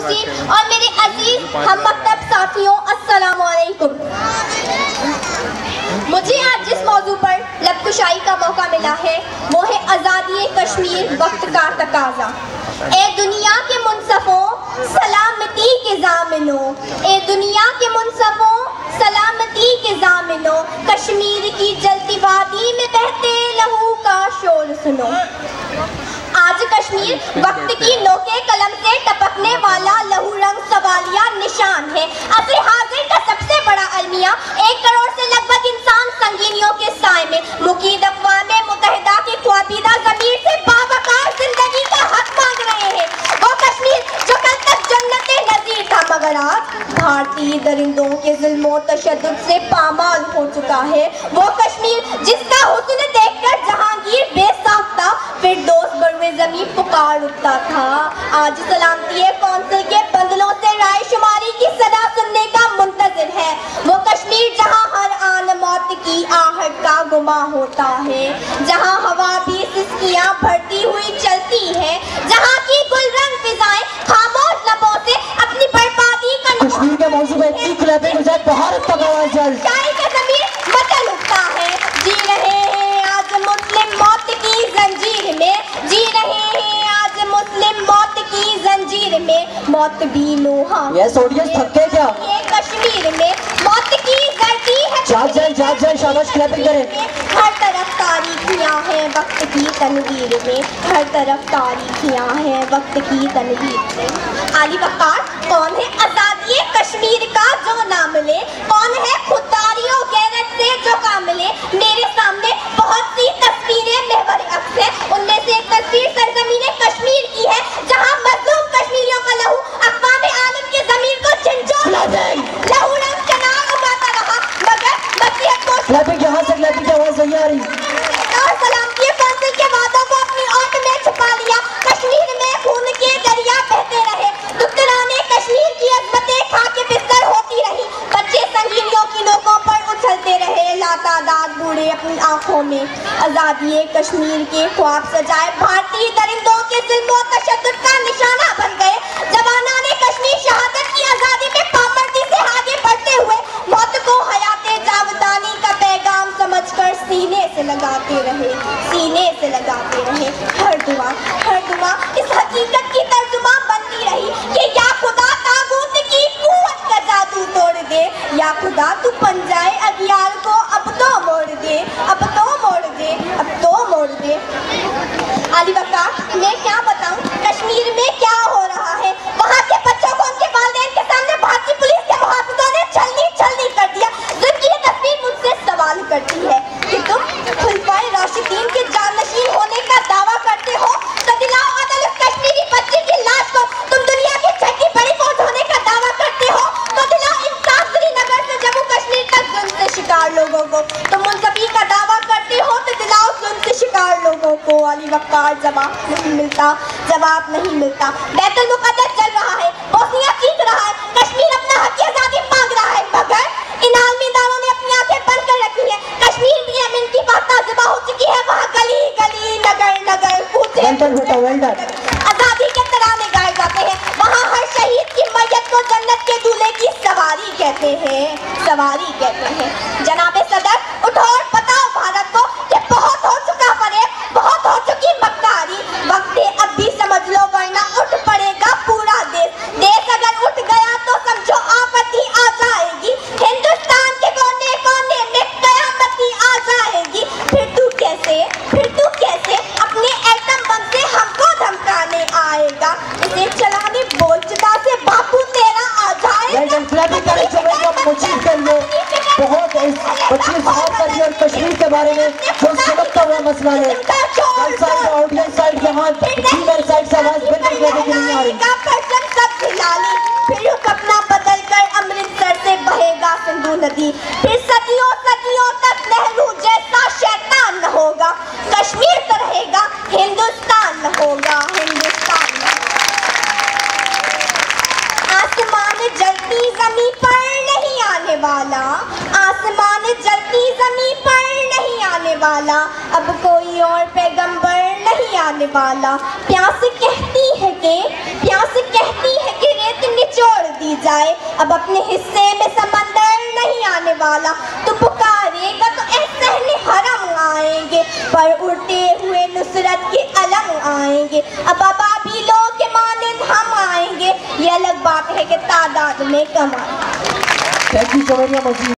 کرسی اور میرے عزیز ہم مکتب ساتھیوں، السلام علیکم۔ مجھے آج جس موضوع پر لب کشائی کا موقع ملا ہے وہ ہے آزادی کشمیر وقت کا تقاضا۔ اے دنیا کے منصفوں سلامتی کے ضامنوں، اے دنیا کے منصفوں سلامتی کے ضامنوں، کشمیر کی جلتی وادی میں بہتے لہو کا شور سنو۔ آج کشمیر وقت کی نوکے قلم سے ٹپکنے والا لہو رنگ سوالیہ نشان ہے۔ عصر حاضر کا سب سے بڑا المیہ 1 کروڑ سے لگ بھگ انسان سنگینیوں کے سائے میں مقید اقوام متحدہ کی خوابیدہ ضمیر سے باوقار زندگی کا حق مانگ رہے ہیں۔ وہ کشمیر جو کل تک جنت نظیر تھا مگر آج بھارتی درندوں کے ظلم و تشدد سے پامال ہو چکا ہے۔ وہ کشمیر جس کا حسن دیکھ کر جہانگیر بے ساختہ فردوس بروئے زمین پکار اٹھتا تھا، آج سلامتی کونسل کے بندلوں سے رائے شماری کی صدا سننے کا منتظر ہے۔ وہ کشمیر جہاں ہر آن موت کی آہٹ کا گما ہوتا ہے، جہاں ہوا بھی سسکیاں بھرتی ہوئی چلتی ہے، جہاں کی گل رنگ فضائیں خاموش لبوں سے اپنی بربادی کا کشمیر کے موضوع میں اتنی کلیپنگ ہو جائے بھارت تک آواز جلد شاعری کا ضمیر مچل اٹھتا ہے۔ جی رہے ہیں آج مسلم موت کی زنجیر میں، جی رہے ہیں آج مسلم موت کی زنجیر میں، موت بھی لوہا یس آڈینس تھکے کیا؟ یہ کشمیر میں موت کی زردی ہے، جات جائیں شاباش کلیپنگ کریں۔ ہر طرف تاریخیاں ہیں وقت کی تنویر میں، ہر طرف تاریخیاں ہیں وقت کی تنویر میں۔ علی وقار کون ہے آزادی کشمیر کا جو نام لے، کون ہے خودداری و غیرت سے جو کام لے؟ میرے سامنے بہت سی تصویریں محور عکس ہیں، ان میں سے ایک تصویر سرزمین کشمیر کی ہے جہاں مظلوم کشمیریوں کا لہو اقوام عالم کی زمین کو جھنجھوڑ لہو رنگ چنار اگاتا رہا، مگر مسیحت کو کلیپنگ یہاں سے کلیپنگ کی آواز نہیں آ رہی اور سلامتی کونسل کے وعدوں کو اپنی اوٹ میں چھپا لیا۔ کشمیر میں خون کے دریا بہتے رہے، دخترانے کشمیر کی عظمتیں کھا کے بستر ہوتی رہی، بچے سنگینیوں کی نوکوں پر اچھلتے رہے، لاتعداد بوڑھے اپنی آنکھوں میں آزادی کشمیر کے خواب سجائے بھارتی درندوں کے ظلم و تشدد کا نشانہ بن گئے۔ جوانان کشمیر شہادت کی آزادی میں پامردی سے آگے بڑھتے ہوئے موت کو حیات جاودانی کا پیغام سمجھ کر سینے سے لگاتے رہے، سینے سے لگاتے رہے۔ ہر دعا اس حقیقت کی ترجمہ بنتی رہی کہ یا خدا تاغوت کی قوت کا جادو توڑ دے، یا خدا تو پنجائے اغیار کو اب تو موڑ دے، اب تو موڑ دے، اب تو موڑ دے۔ علی وقار میں کیا بتاؤں کشمیر میں کیا ہو رہا ہے؟ وہاں کے بچوں کو ان کے والدین کے سامنے بھارتی پولیس کے محافظوں نے چھلنی کر دیا۔ ظلم کی یہ تصویر مجھ سے سوال کرتی ہے کہ تم خلفائے راشدین کے جانشین ہونے کا دعویٰ کرتے ہو تو دلاؤ عدل اس کشمیری بچے کی لاش کو۔ تم دنیا کی چھٹی بڑی فوج ہونے کا دعویٰ کرتے ہو تو دلاؤ انصاف سری نگر سے جموں کشمیر تک ظلم سے شکار لوگوں کو۔ تم منصفی کا دعویٰ کرتے ہو تو دلاؤ ظلم سے شکار لوگوں کو۔ علی وقار جواب نہیں ملتا، جواب نہیں ملتا۔ بیت المقدس جل رہا ہے، بوسنیا چیخ رہا ہے، کشمیر اپنا حق آزادی مانگ رہا ہے، مگر ان عالمی اداروں نے اپنی آنکھیں بند کر رکھی ہیں۔ کشمیر بھی امن کی بات ذبح ہو چکی ہے، وہاں گلی گلی نگر کوچے آزادی کے ترانے گائے جاتے ہیں، وہاں ہر شہید کی میت کو جنت کے دولہے کی سواری کہتے ہیں، سواری کہتے ہیں۔ جناب صدر اٹھو اور بتاؤ بھارت کو کہ بہت ہو چکا فریب، بہت ہو چکی مکاری، وقت اب بھی سمجھ لو ورنہ اٹھ پڑے گا پورا دیش۔ دیش اگر اٹھ گیا تو سمجھو آفت ہی آ جائے گی، ہندوستان کے کونے کونے میں قیامت ہی آ جائے گی۔ پھر تو کیسے اپنے ایٹم بم سے ہم کو دھمکانے آئے گا؟ اسے چلانے بولچتا سے باپو تیرا آ جائے گا۔ بہت بچی صاحب کا جی اور کشمیر کے بارے میں جو سمجھتا ہوا مسئلہ ہے آڈینس سائڈ یہاں فیمل سائڈ سے آواز بالکل لگے گی نہیں آ رہی۔ سب ہلالی پھر رخ اپنا بدل کر امرتسر سے بہے گا سندھو ندی، پھر صدیوں تک نہرو جیسا شیطان نہ ہوگا، کشمیر تو رہے گا، ہندوستان نہ ہوگا، ہندوستان نہ ہوگا۔ آسمان جلتی زمین پر نہیں آنے والا، آسمان جلتی زمین پر نہیں آنے والا، اب کوئی اور پیغمبر نہیں آنے والا۔ پیاس کہتی ہے کہ ریت اب اپنے حصے میں سمندر نہیں آنے والا، تو پکارے گا تو احسن حرم آئیں گے، پر اڑتے ہوئے نصرت کے علم آئیں گے، اب ابابیلوں کے مانند ہم آئیں گے، یہ الگ بات ہے کہ تعداد میں کم آئیں گے۔ Thank you